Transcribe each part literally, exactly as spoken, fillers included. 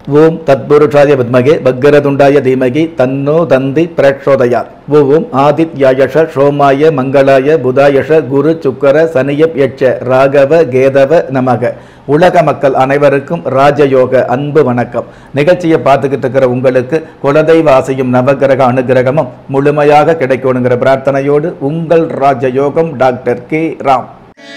ஓம் தத்புருஷாய வித்மகே வக்கரதுண்டாய தீமகி தன்னோ தந்தி பிரச்சோதயாத். ஓம் ஆதித்யாயஷ சோமாய மங்களாய புதாயஷ குரு சுக்கர சனியப் யட்ச ராகவ கேதவ நமக. உலக மக்கள் அனைவருக்கும் ராஜயோக அன்பு வணக்கம். நிகழ்ச்சியை பார்த்துக்கிட்டு இருக்கிற உங்களுக்கு குலதெய்வ ஆசையும் நவகிரக அனுகிரகமும் முழுமையாக கிடைக்கணுங்கிற பிரார்த்தனையோடு உங்கள் ராஜயோகம் டாக்டர் கே ராம்.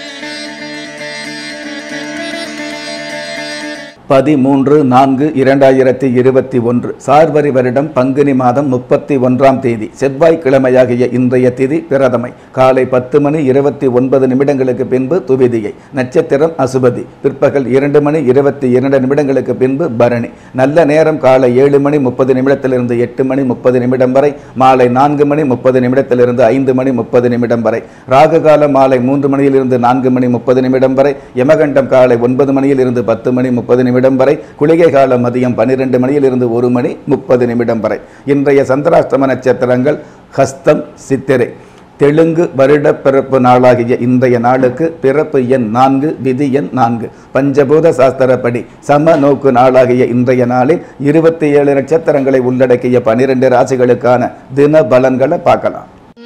பதிமூன்று நான்கு இரண்டாயிரத்தி இருபத்தி ஒன்று சார்வரி வருடம் பங்குனி மாதம் முப்பத்தி ஒன்றாம் தேதி செவ்வாய்க்கிழமையாகிய இன்றைய திதி பிரதமை. காலை பத்து மணி இருபத்தி ஒன்பது நிமிடங்களுக்கு பின்பு துவிதியை. நட்சத்திரம் அசுபதி. பிற்பகல் இரண்டு மணி இருபத்தி இரண்டு நிமிடங்களுக்கு பின்பு பரணி. நல்ல நேரம் காலை ஏழு மணி முப்பது நிமிடத்திலிருந்து எட்டு மணி முப்பது நிமிடம் வரை. மாலை நான்கு மணி முப்பது நிமிடத்திலிருந்து ஐந்து மணி முப்பது நிமிடம் வரை. ராகு காலம் மாலை மூன்று மணியிலிருந்து நான்கு மணி முப்பது நிமிடம் வரை. யமகண்டம் காலை ஒன்பது மணியிலிருந்து பத்து மணி முப்பது நிமிடம் வரை. குளிகை காலம் மதியம் பன்னிரண்டு மணியிலிருந்து ஒரு மணி முப்பது நிமிடம் வரை. இன்றைய சந்திராஷ்டம நட்சத்திரங்கள் ஹஸ்தம், சித்திரை. தெலுங்கு வருட பிறப்பு நாளாகிய இன்றைய நாளுக்கு பிறப்பு எண் நான்கு, விதி எண் நான்கு. பஞ்சபூத சாஸ்திரப்படி சம நோக்கு நாளாகிய இன்றைய நாளில் இருபத்தி ஏழு நட்சத்திரங்களை உள்ளடக்கிய பனிரெண்டு ராசிகளுக்கான தின பலன்களை பார்க்கலாம்.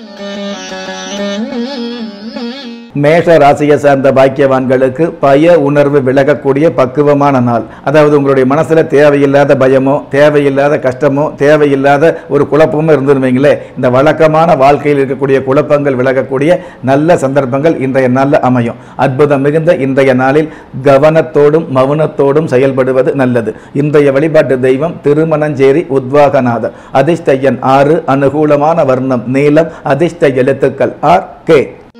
மேஷ ராசியை சார்ந்த பாக்கியவான்களுக்கு பய உணர்வு விலகக்கூடிய பக்குவமான நாள். அதாவது உங்களுடைய மனசுல தேவையில்லாத பயமோ தேவையில்லாத கஷ்டமோ தேவையில்லாத ஒரு குழப்பமோ இருந்துருவீங்களே, இந்த வழக்கமான வாழ்க்கையில் இருக்கக்கூடிய குழப்பங்கள் விலகக்கூடிய நல்ல சந்தர்ப்பங்கள் இன்றைய நாளில் அமையும். அற்புதம் மிகுந்த இன்றைய நாளில் கவனத்தோடும் மௌனத்தோடும் செயல்படுவது நல்லது. இன்றைய வழிபாட்டு தெய்வம் திருமணஞ்சேரி உத்வாகநாதர். அதிர்ஷ்ட எண் ஆறு. அனுகூலமான வர்ணம் நீலம். அதிர்ஷ்ட எழுத்துக்கள் ஆர் கே.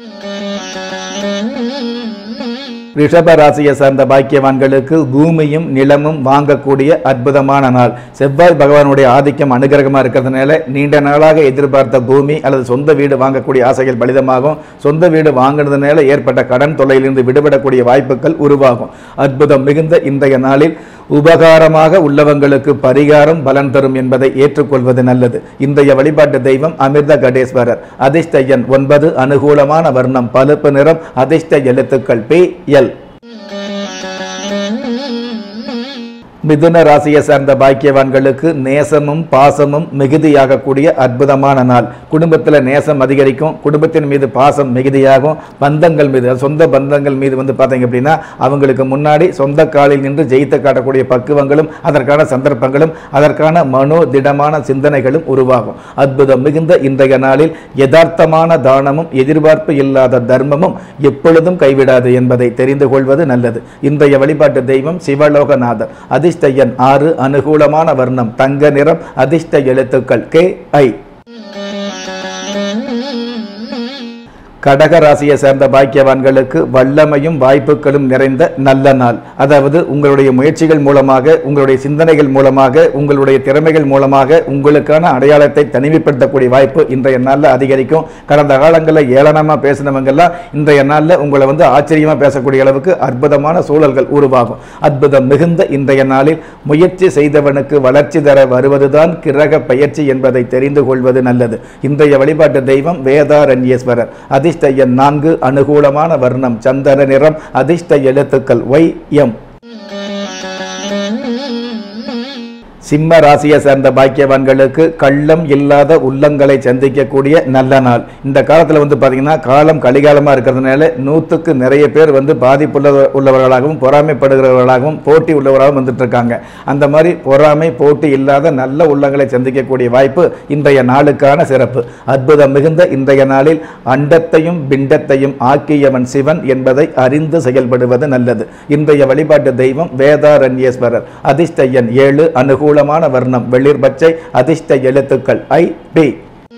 ரிஷப ராசியை சார்ந்த பாக்கியவான்களுக்கு பூமியும் நிலமும் வாங்கக்கூடிய அற்புதமான நாள். செவ்வாய் பகவானுடைய ஆதிக்கம் அனுகிரகமாக இருக்கிறதுனால நீண்ட நாளாக எதிர்பார்த்த பூமி அல்லது சொந்த வீடு வாங்கக்கூடிய ஆசைகள் பலிதமாகும். சொந்த வீடு வாங்கினதுனால ஏற்பட்ட கடன் தொல்லையிலிருந்து விடுபடக்கூடிய வாய்ப்புகள் உருவாகும். அற்புதம் மிகுந்த இன்றைய நாளில் உபகாரமாக உள்ளவங்களுக்கு பரிகாரம் பலன் தரும் என்பதை ஏற்றுக்கொள்வது நல்லது. இன்றைய வழிபாட்டு தெய்வம் அமிர்த கடேஸ்வரர். அதிர்ஷ்ட எண் ஒன்பது. அனுகூலமான வர்ணம் பழுப்பு நிறம். அதிர்ஷ்ட எழுத்துக்கள் பி எல். மிதுன ராசியை சார்ந்த பாக்கியவான்களுக்கு நேசமும் பாசமும் மிகுதியாகக்கூடிய அற்புதமான நாள். குடும்பத்தில் நேசம் அதிகரிக்கும். குடும்பத்தின் மீது பாசம் மிகுதியாகும். பந்தங்கள் மீது சொந்த பந்தங்கள் மீது வந்து பார்த்தீங்க அப்படின்னா அவங்களுக்கு முன்னாடி சொந்த காலில் நின்று ஜெயித்து காட்டக்கூடிய பக்குவங்களும் அதற்கான சந்தர்ப்பங்களும் அதற்கான மனோ திடமான சிந்தனைகளும் உருவாகும். அற்புதம் மிகுந்த இன்றைய நாளில் யதார்த்தமான தானமும் எதிர்பார்ப்பு இல்லாத தர்மமும் எப்பொழுதும் கைவிடாது என்பதை தெரிந்து கொள்வது நல்லது. இன்றைய வழிபாட்டு தெய்வம் சிவலோகநாதர். அதிர்ஷ்ட எண் ஆறு. அனுகூலமான வர்ணம் தங்க நிறம். அதிர்ஷ்ட எழுத்துக்கள் கே ஐ. கடக ராசியை சேர்ந்த பாக்கியவான்களுக்கு வல்லமையும் வாய்ப்புகளும் நிறைந்த நல்ல நாள். அதாவது உங்களுடைய முயற்சிகள் மூலமாக உங்களுடைய சிந்தனைகள் மூலமாக உங்களுடைய திறமைகள் மூலமாக உங்களுக்கான அடையாளத்தை தனிமைப்படுத்தக்கூடிய வாய்ப்பு இன்றைய நாளில் அதிகரிக்கும். கடந்த காலங்களில் ஏளனமாக பேசினவங்கெல்லாம் இன்றைய நாளில் உங்களை வந்து ஆச்சரியமாக பேசக்கூடிய அளவுக்கு அற்புதமான சூழல்கள் உருவாகும். அற்புதம் மிகுந்த இன்றைய நாளில் முயற்சி செய்தவனுக்கு வளர்ச்சி தர வருவதுதான் கிரக பயிற்சி என்பதை தெரிந்து கொள்வது நல்லது. இன்றைய வழிபாட்டு தெய்வம் வேதாரண்யேஸ்வரர். அதிர்ஷ்ட எண் நான்கு. அனுகூலமான வர்ணம் சந்தன நிறம். அதிர்ஷ்ட எழுத்துக்கள் ஒய் எம். சிம்ம ராசியை சேர்ந்த பாக்கியவான்களுக்கு கள்ளம் இல்லாத உள்ளங்களை சந்திக்கக்கூடிய நல்ல நாள். இந்த காலத்தில் வந்து பார்த்தீங்கன்னா காலம் கலிகாலமாக இருக்கிறதுனால நூற்றுக்கு நிறைய பேர் வந்து பாதிப்புள்ள உள்ளவர்களாகவும் பொறாமைப்படுகிறவர்களாகவும் போட்டி உள்ளவராகவும் வந்துட்டு இருக்காங்க. அந்த மாதிரி பொறாமை போட்டி இல்லாத நல்ல உள்ளங்களை சந்திக்கக்கூடிய வாய்ப்பு இன்றைய நாளுக்கான சிறப்பு. அற்புதம் மிகுந்த இன்றைய நாளில் அண்டத்தையும் பிண்டத்தையும் ஆக்கியவன் சிவன் என்பதை அறிந்து செயல்படுவது நல்லது. இன்றைய வழிபாட்டு தெய்வம் வேதாரண்யேஸ்வரர். அதிர்ஷ்ட எண் ஏழு. அனுகூல வர்ணம் வெளிர் பச்சை. அதிர்ஷ்ட எழுத்துக்கள் ஐ பி.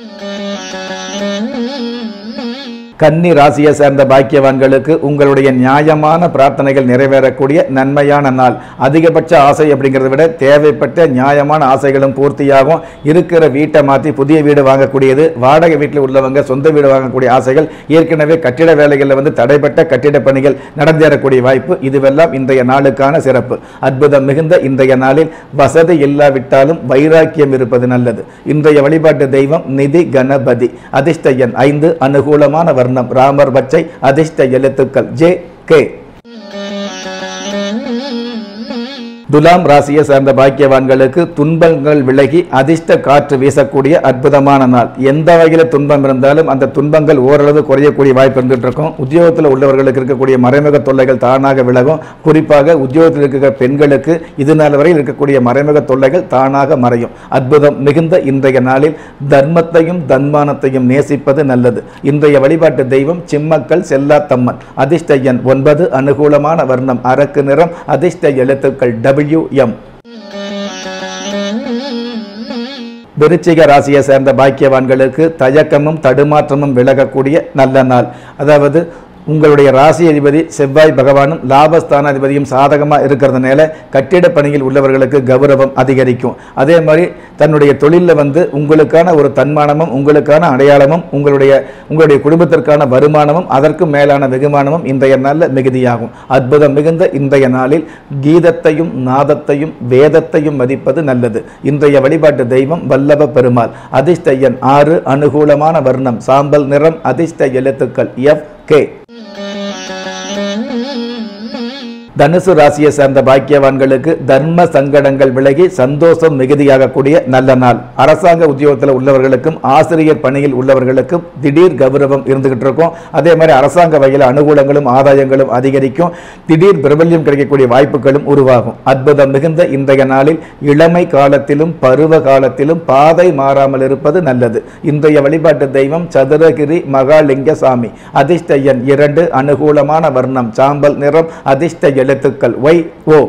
கன்னி ராசியை சேர்ந்த பாக்கியவான்களுக்கு உங்களுடைய நியாயமான பிரார்த்தனைகள் நிறைவேறக்கூடிய நன்மையான நாள். அதிகபட்ச ஆசை அப்படிங்கிறத விட தேவைப்பட்ட நியாயமான ஆசைகளும் பூர்த்தியாகும். இருக்கிற வீட்டை மாற்றி புதிய வீடு வாங்கக்கூடியது, வாடகை வீட்டில் உள்ளவங்க சொந்த வீடு வாங்கக்கூடிய ஆசைகள், ஏற்கனவே கட்டிட வேலைகளில் வந்து தடைப்பட்ட கட்டிட பணிகள் நடந்தேறக்கூடிய வாய்ப்பு, இதுவெல்லாம் இன்றைய நாளுக்கான சிறப்பு. அற்புதம் மிகுந்த இன்றைய நாளில் வசதி இல்லாவிட்டாலும் வைராக்கியம் இருப்பது நல்லது. இன்றைய வழிபாட்டு தெய்வம் நிதி கணபதி. அதிர்ஷ்ட எண் ஐந்து. அனுகூலமான வர்ணம் ராமர் பச்சை. அதிர்ஷ்ட எழுத்துக்கள் ஜே கே. துலாம் ராசியை சார்ந்த பாக்கியவான்களுக்கு துன்பங்கள் விலகி அதிர்ஷ்ட காற்று வீசக்கூடிய அற்புதமான நாள். எந்த வகையில் துன்பம் இருந்தாலும் அந்த துன்பங்கள் ஓரளவு குறையக்கூடிய வாய்ப்பு இருந்துட்டு இருக்கும். உத்தியோகத்தில் உள்ளவர்களுக்கு இருக்கக்கூடிய மறைமுக தொல்லைகள் தானாக விலகும். குறிப்பாக உத்தியோகத்தில் இருக்கிற பெண்களுக்கு இது நாள் வரையில் இருக்கக்கூடிய மறைமுக தொல்லைகள் தானாக மறையும். அற்புதம் மிகுந்த இன்றைய நாளில் தர்மத்தையும் தன்மானத்தையும் நேசிப்பது நல்லது. இன்றைய வழிபாட்டு தெய்வம் சிம்மக்கல் செல்லாத்தம்மன். அதிர்ஷ்ட எண் ஒன்பது. அனுகூலமான வர்ணம் அரக்கு நிறம். அதிர்ஷ்ட எழுத்துக்கள் டபிள்யூ எம். விருச்சிக ராசியை சேர்ந்த பாக்கியவான்களுக்கு தயக்கமும் தடுமாற்றமும் விலகக்கூடிய நல்ல நாள். அதாவது உங்களுடைய ராசி அதிபதி செவ்வாய் பகவானும் லாபஸ்தானாதிபதியும் சாதகமாக இருக்கிறதுனால கட்டிட பணியில் உள்ளவர்களுக்கு கௌரவம் அதிகரிக்கும். அதே மாதிரி தன்னுடைய தொழிலில் வந்து உங்களுக்கான ஒரு தன்மானமும் உங்களுக்கான அடையாளமும் உங்களுடைய உங்களுடைய குடும்பத்திற்கான வருமானமும் அதற்கு மேலான வெகுமானமும் இன்றைய நாளில் மிகுதியாகும். அற்புதம் மிகுந்த இன்றைய நாளில் கீதத்தையும் நாதத்தையும் வேதத்தையும் மதிப்பது நல்லது. இன்றைய வழிபாட்டு தெய்வம் வல்லப பெருமாள். அதிர்ஷ்ட எண் ஆறு. அனுகூலமான வர்ணம் சாம்பல் நிறம். அதிர்ஷ்ட எழுத்துக்கள் எஃப் கே. தனுசு ராசியை சேர்ந்த பாக்கியவான்களுக்கு தர்ம சங்கடங்கள் விலகி சந்தோஷம் மிகுதியாகக்கூடிய நல்ல நாள். அரசாங்க உத்தியோகத்தில் உள்ளவர்களுக்கும் ஆசிரியர் பணியில் உள்ளவர்களுக்கும் திடீர் கௌரவம் இருந்துகிட்டு இருக்கும். அதே மாதிரி அரசாங்க வகையில் அனுகூலங்களும் ஆதாயங்களும் அதிகரிக்கும். திடீர் பிரபல்யம் கிடைக்கக்கூடிய வாய்ப்புகளும் உருவாகும். அற்புதம் மிகுந்த இன்றைய நாளில் இளமை காலத்திலும் பருவ காலத்திலும் பாதை மாறாமல் இருப்பது நல்லது. இன்றைய வழிபாட்டு தெய்வம் சதுரகிரி மகாலிங்க சாமி. அதிர்ஷ்ட எண் இரண்டு. அனுகூலமான வர்ணம் சாம்பல் நிறம். அதிர்ஷ்ட எழுத்துக்கள் ஒய் ஓ.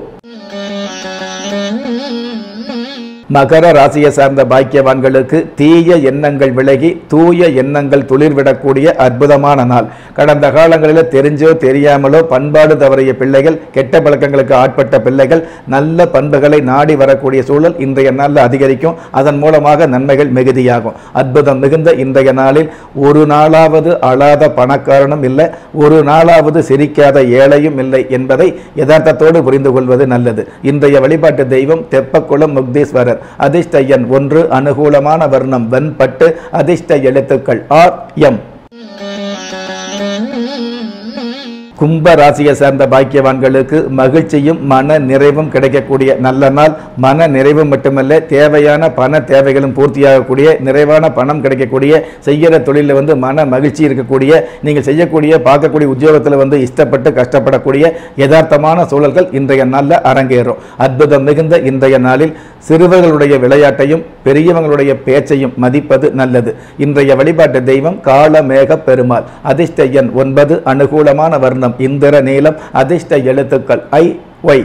மகர ராசியை சார்ந்த பாக்கியவான்களுக்கு தீய எண்ணங்கள் விலகி தூய எண்ணங்கள் துளிர்விடக்கூடிய அற்புதமான நாள். கடந்த காலங்களில் தெரிஞ்சோ தெரியாமலோ பண்பாடு தவறிய பிள்ளைகள், கெட்ட பழக்கங்களுக்கு ஆட்பட்ட பிள்ளைகள் நல்ல பண்புகளை நாடி வரக்கூடிய சூழல் இன்றைய நாளில் அதிகரிக்கும். அதன் மூலமாக நன்மைகள் மிகுதியாகும். அற்புதம் மிகுந்த இன்றைய நாளில் ஒரு நாளாவது அழாத பணக்காரனும் இல்லை, ஒரு நாளாவது சிரிக்காத ஏழையும் இல்லை என்பதை யதார்த்தத்தோடு புரிந்து கொள்வது நல்லது. இன்றைய வழிபாட்டு தெய்வம் தெப்பக்குளம் முக்தீஸ்வரர். அதிர்ஷ்ட எண் ஒன்று. அனுகூலமான வர்ணம் வெண்பட்டு. அதிர்ஷ்ட எழுத்துக்கள் ஆர் எம். கும்ப ராசியை சேர்ந்த பாக்கியவான்களுக்கு மகிழ்ச்சியும் மன நிறைவும் கிடைக்கக்கூடிய நல்ல நாள். மன நிறைவு மட்டுமல்ல, தேவையான பண தேவைகளும் பூர்த்தியாகக்கூடிய நிறைவான பணம் கிடைக்கக்கூடிய, செய்கிற தொழிலில் வந்து மன மகிழ்ச்சி இருக்கக்கூடிய, நீங்கள் செய்யக்கூடிய பார்க்கக்கூடிய உத்தியோகத்தில் வந்து இஷ்டப்பட்டு கஷ்டப்படக்கூடிய யதார்த்தமான சூழல்கள் இன்றைய நாளில் அரங்கேறும். அற்புதம் மிகுந்த இன்றைய நாளில் சிறுவர்களுடைய விளையாட்டையும் பெரியவங்களுடைய பேச்சையும் மதிப்பது நல்லது. இன்றைய வழிபாட்டு தெய்வம் காலமேக பெருமாள். அதிர்ஷ்ட எண் ஒன்பது. அனுகூலமான வர்ணம் இந்திர நீலம். அதிர்ஷ்ட எழுத்துக்கள் ஐ ஒய்.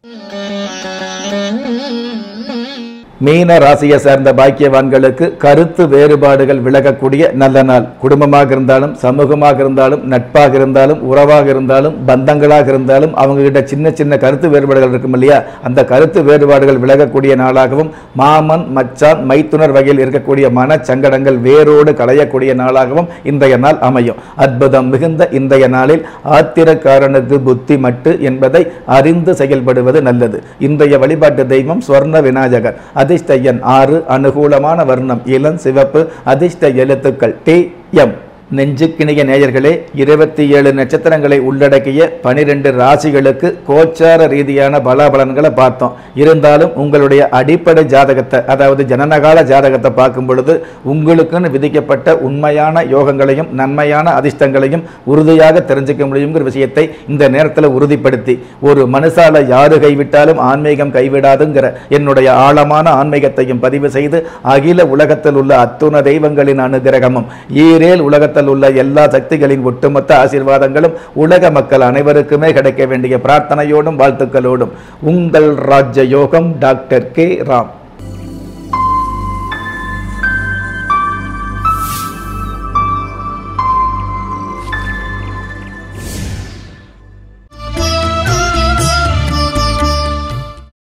மீன ராசியை சேர்ந்த பாக்கியவான்களுக்கு கருத்து வேறுபாடுகள் விலகக்கூடிய நல்ல நாள். குடும்பமாக இருந்தாலும் சமூகமாக இருந்தாலும் நட்பாக இருந்தாலும் உறவாக இருந்தாலும் பந்தங்களாக இருந்தாலும் அவங்க கிட்ட சின்ன சின்ன கருத்து வேறுபாடுகள் இருக்கும் இல்லையா, அந்த கருத்து வேறுபாடுகள் விலகக்கூடிய நாளாகவும் மாமன் மச்சான் மைத்துனர் வகையில் இருக்கக்கூடிய மனச்சங்கடங்கள் வேரோடு களையக்கூடிய நாளாகவும் இன்றைய நாள் அமையும். அற்புதம் மிகுந்த இன்றைய நாளில் ஆத்திரக்காரனுக்கு புத்தி மட்டு என்பதை அறிந்து செயல்படுவது நல்லது. இன்றைய வழிபாட்டு தெய்வம் ஸ்வர்ண விநாயகர். அதிர்ஷ்ட எண் ஆறு. அனுகூலமான வர்ணம் இளம் சிவப்பு. அதிர்ஷ்ட எழுத்துக்கள் டி எம். நெஞ்சுக்கிணிய நேயர்களே, இருபத்தி ஏழு நட்சத்திரங்களை உள்ளடக்கிய பனிரெண்டு ராசிகளுக்கு கோச்சார ரீதியான பலாபலன்களை பார்த்தோம். இருந்தாலும் உங்களுடைய அடிப்படை ஜாதகத்தை, அதாவது ஜனனகால ஜாதகத்தை பார்க்கும் பொழுது உங்களுக்குன்னு விதிக்கப்பட்ட உண்மையான யோகங்களையும் நன்மையான அதிர்ஷ்டங்களையும் உறுதியாக தெரிஞ்சுக்க முடியுங்கிற விஷயத்தை இந்த நேரத்தில் உறுதிப்படுத்தி, ஒரு மனுஷால யாரு கைவிட்டாலும் ஆன்மீகம் கைவிடாதுங்கிற என்னுடைய ஆழமான ஆன்மீகத்தையும் பதிவு செய்து, அகில உலகத்தில் உள்ள அத்துண தெய்வங்களின் அனுகிரகமும் ஈரேல் உலகத்தில் உள்ள எல்லா சக்திகளின் ஒட்டுமொத்த ஆசீர்வாதங்களும் உலக மக்கள் அனைவருக்குமே கிடைக்க வேண்டிய பிரார்த்தனையோடும் வாழ்த்துக்களோடும் உங்கள் ராஜ்ய யோகம் டாக்டர் கே ராம்.